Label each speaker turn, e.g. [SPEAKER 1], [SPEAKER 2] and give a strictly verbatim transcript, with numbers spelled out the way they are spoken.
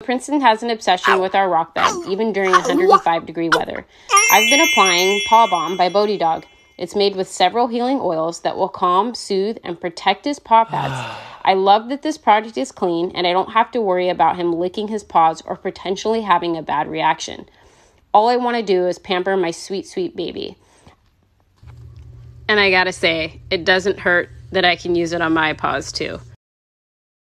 [SPEAKER 1] Princeton has an obsession with our rock bed, even during one hundred five degree weather. I've been applying Paw Balm by Bodhi Dog. It's made with several healing oils that will calm, soothe, and protect his paw pads. I love that this product is clean, and I don't have to worry about him licking his paws or potentially having a bad reaction. All I want to do is pamper my sweet, sweet baby. And I gotta say, it doesn't hurt that I can use it on my paws too.